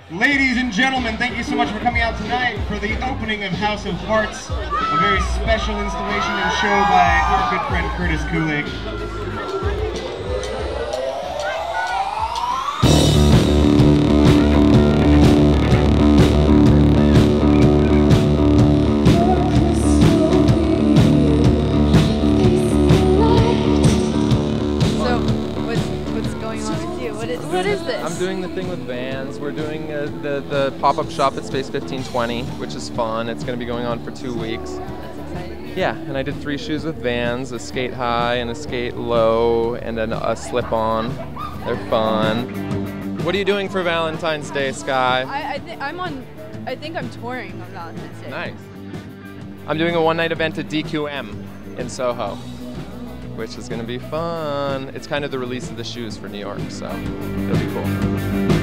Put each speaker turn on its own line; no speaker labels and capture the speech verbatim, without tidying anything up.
Ladies and gentlemen, thank you so much for coming out tonight for the opening of House of Hearts, a very special installation and show by our good friend Curtis Kulig.
What is this?
I'm doing the thing with Vans. We're doing uh, the, the pop-up shop at Space fifteen twenty, which is fun. It's going to be going on for two weeks.
That's exciting.
Yeah, and I did three shoes with Vans, a skate high and a skate low and then a slip-on. They're fun. What are you doing for Valentine's Day, Sky?
I, I think I'm on, I think I'm touring on Valentine's Day.
Nice. I'm doing a one-night event at D Q M in Soho, which is going to be fun. It's kind of the release of the shoes for New York, so it'll be cool.